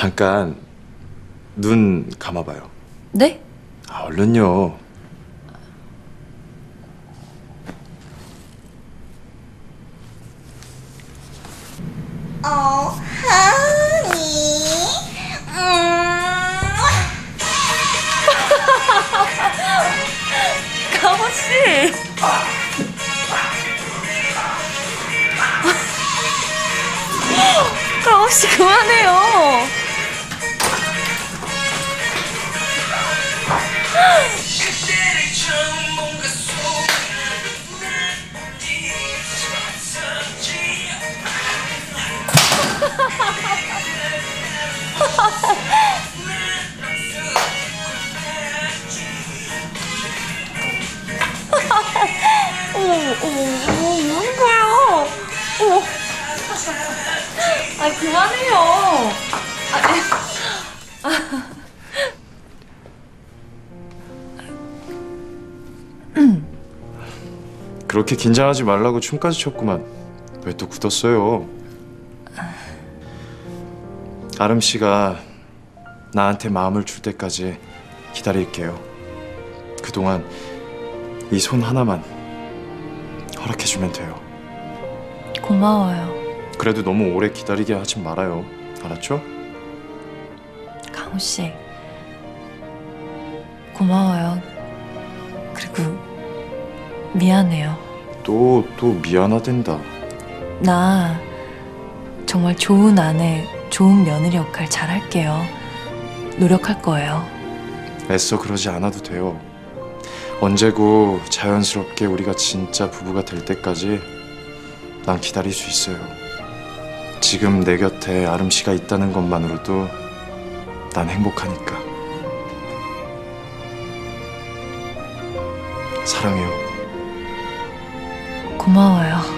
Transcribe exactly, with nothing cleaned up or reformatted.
잠깐 눈 감아봐요. 네? 아, 얼른요. 어, 하니. 음. 가호 씨. 가호 씨 그만해요. 어머, 어머, 어머, 뭐 하는 거예요? 어머. 아, 그만해요. 아, 그렇게 긴장하지 말라고 춤까지 췄구만. 왜 또 굳었어요? 아름 씨가 나한테 마음을 줄 때까지 기다릴게요. 그동안 이 손 하나만 허락해주면 돼요. 고마워요. 그래도 너무 오래 기다리게 하지 말아요. 알았죠? 강호 씨, 고마워요. 그리고 미안해요. 또, 또 미안하댄다. 나 정말 좋은 아내, 좋은 며느리 역할 잘할게요. 노력할 거예요. 애써 그러지 않아도 돼요. 언제고 자연스럽게 우리가 진짜 부부가 될 때까지 난 기다릴 수 있어요. 지금 내 곁에 아름 씨가 있다는 것만으로도 난 행복하니까. 사랑해요. 고마워요.